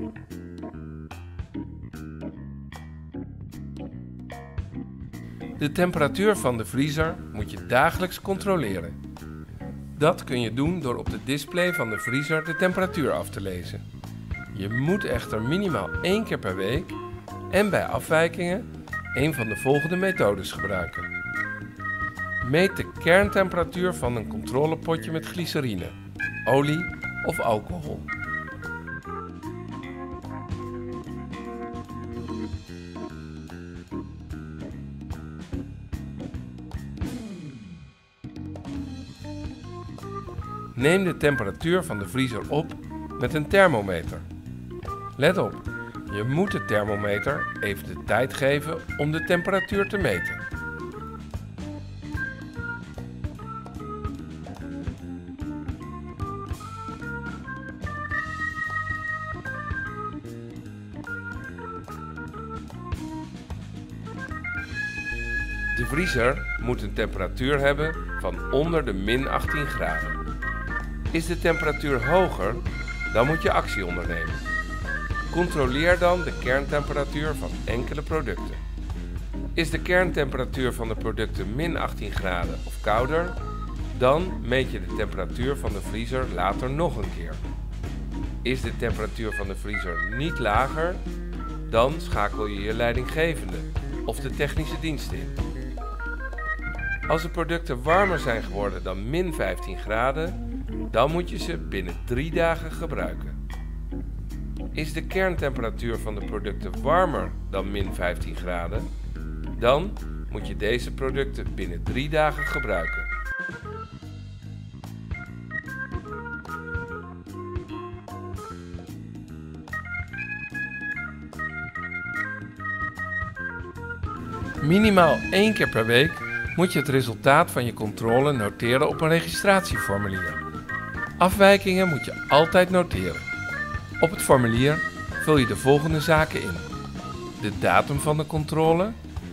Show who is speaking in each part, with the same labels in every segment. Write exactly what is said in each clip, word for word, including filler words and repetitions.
Speaker 1: De temperatuur van de vriezer moet je dagelijks controleren. Dat kun je doen door op de display van de vriezer de temperatuur af te lezen. Je moet echter minimaal één keer per week en bij afwijkingen een van de volgende methodes gebruiken. Meet de kerntemperatuur van een controlepotje met glycerine, olie of alcohol. Neem de temperatuur van de vriezer op met een thermometer. Let op, je moet de thermometer even de tijd geven om de temperatuur te meten. De vriezer moet een temperatuur hebben van onder de min achttien graden. Is de temperatuur hoger, dan moet je actie ondernemen. Controleer dan de kerntemperatuur van enkele producten. Is de kerntemperatuur van de producten min achttien graden of kouder, dan meet je de temperatuur van de vriezer later nog een keer. Is de temperatuur van de vriezer niet lager, dan schakel je je leidinggevende of de technische dienst in. Als de producten warmer zijn geworden dan min vijftien graden, dan moet je ze binnen drie dagen gebruiken. Is de kerntemperatuur van de producten warmer dan min vijftien graden, dan moet je deze producten binnen drie dagen gebruiken. Minimaal één keer per week moet je het resultaat van je controle noteren op een registratieformulier. Afwijkingen moet je altijd noteren. Op het formulier vul je de volgende zaken in: de datum van de controle,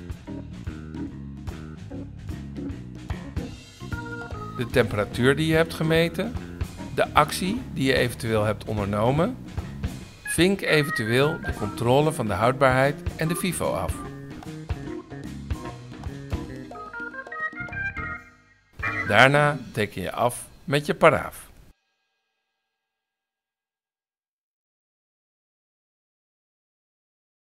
Speaker 1: de temperatuur die je hebt gemeten, de actie die je eventueel hebt ondernomen. Vink eventueel de controle van de houdbaarheid en de FIFO af. Daarna teken je af met je paraaf.